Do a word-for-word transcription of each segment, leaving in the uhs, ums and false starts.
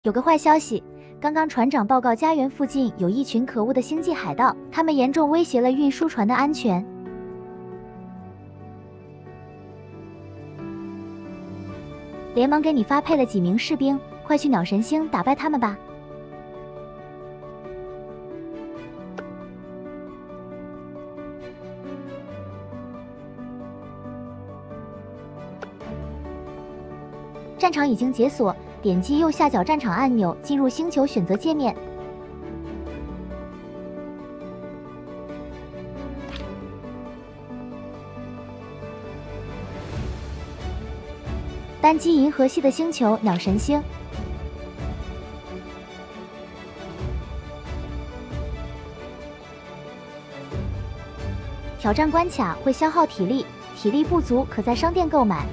有个坏消息，刚刚船长报告家园附近有一群可恶的星际海盗，他们严重威胁了运输船的安全。联盟给你发配了几名士兵，快去鸟神星打败他们吧。 战场已经解锁，点击右下角战场按钮，进入星球选择界面。单击银河系的星球鸟神星。挑战关卡会消耗体力，体力不足可在商店购买。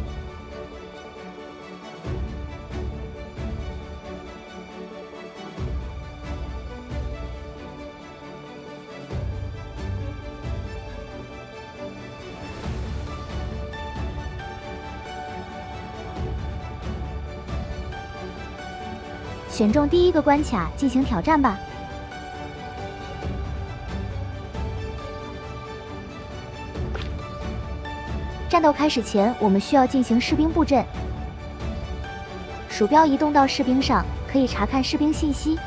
选中第一个关卡进行挑战吧。战斗开始前，我们需要进行士兵布阵。鼠标移动到士兵上，可以查看士兵信息。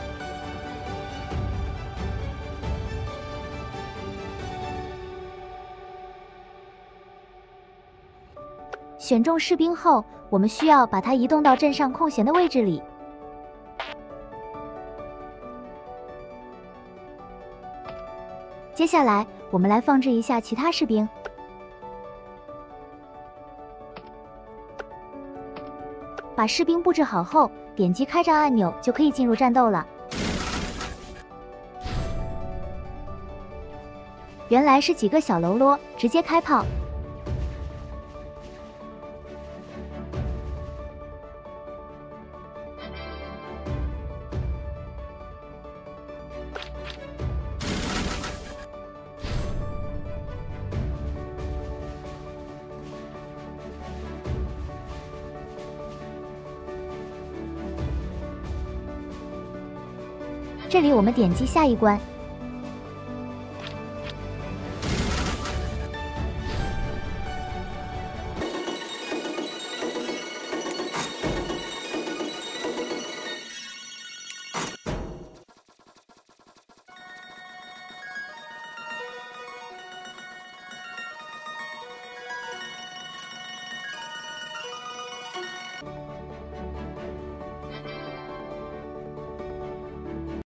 选中士兵后，我们需要把它移动到阵上空闲的位置里。 接下来，我们来放置一下其他士兵。把士兵布置好后，点击开战按钮就可以进入战斗了。原来是几个小喽啰，直接开炮。 这里我们点击下一关，